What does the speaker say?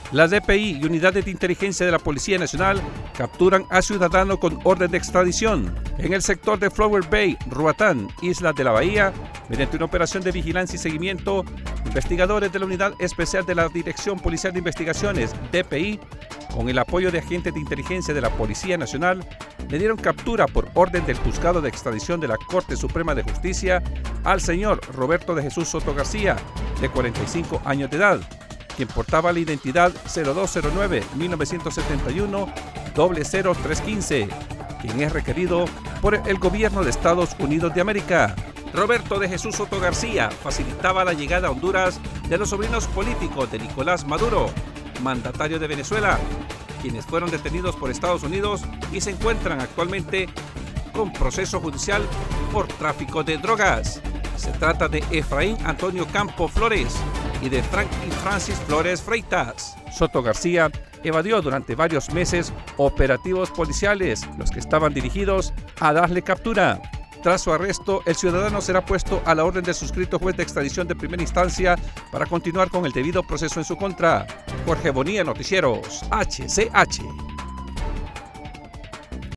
La DPI y unidades de inteligencia de la Policía Nacional capturan a ciudadano con orden de extradición en el sector de Flower Bay, Roatán, Islas de la Bahía. Mediante una operación de vigilancia y seguimiento, investigadores de la Unidad Especial de la Dirección Policial de Investigaciones, DPI, con el apoyo de agentes de inteligencia de la Policía Nacional, le dieron captura por orden del Juzgado de Extradición de la Corte Suprema de Justicia al señor Roberto de Jesús Soto García, de 45 años de edad, quien portaba la identidad 0209-1971-00315, quien es requerido por el gobierno de Estados Unidos de América. Roberto de Jesús Soto García facilitaba la llegada a Honduras de los sobrinos políticos de Nicolás Maduro, mandatario de Venezuela, quienes fueron detenidos por Estados Unidos y se encuentran actualmente con proceso judicial por tráfico de drogas. Se trata de Efraín Antonio Campo Flores y de Franklin Francis Flores Freitas. Soto García evadió durante varios meses operativos policiales, los que estaban dirigidos a darle captura. Tras su arresto, el ciudadano será puesto a la orden del suscrito juez de extradición de primera instancia para continuar con el debido proceso en su contra. Jorge Bonilla, Noticieros HCH.